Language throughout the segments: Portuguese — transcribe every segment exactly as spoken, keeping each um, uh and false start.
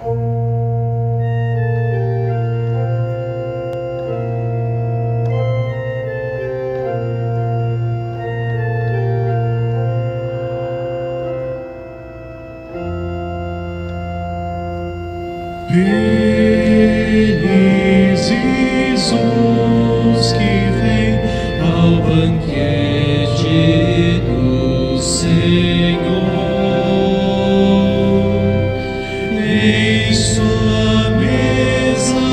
Felizes os que vêm ao banquete do Senhor. Em sua mesa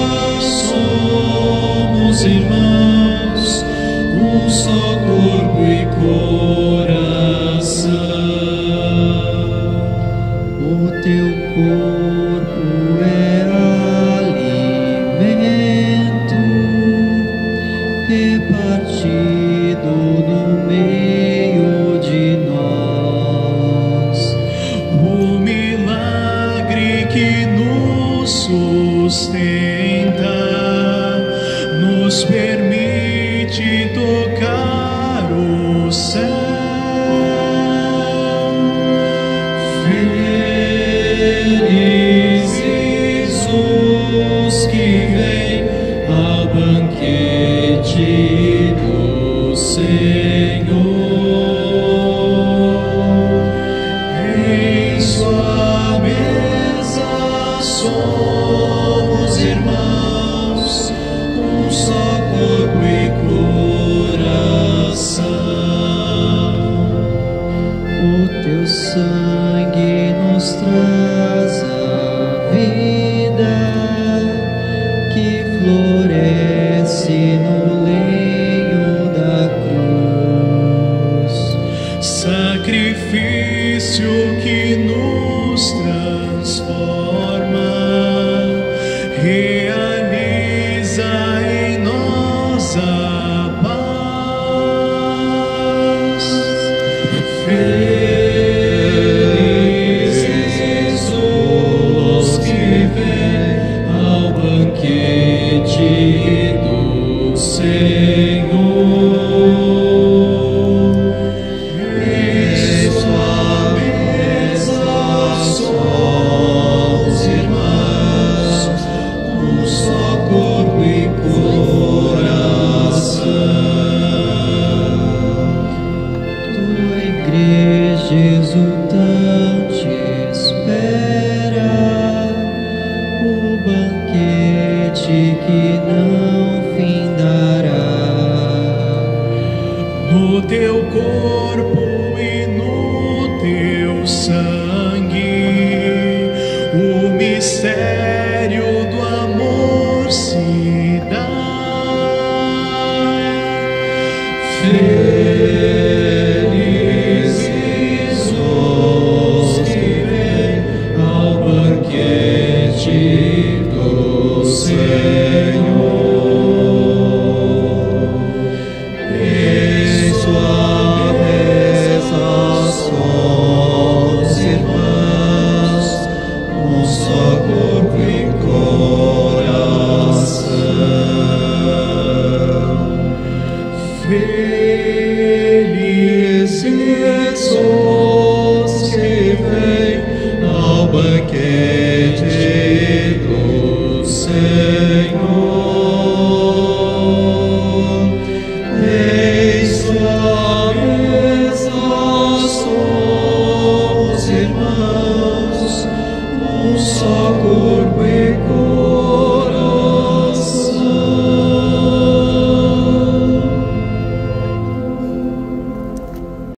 somos irmãos, um só corpo e coração. O teu corpo é alimento repartido no meio de nós. O milagre que nos sustenta nos permite tocar o céu. Felizes os que vêm ao banquete do Senhor. Em sua mesa somos irmãos, um só corpo e coração. O teu sangue nos traz a vida que floresce no leito da cruz. Sacrifício que nos transforma, realiza em nós a paz. Felizes os que vêm ao banquete do Senhor. Em sua mesa somos irmãos, um só corpo e coração. Tua igreja exultante espera o banquete que não findará. No teu corpo e no teu sangue, o mistério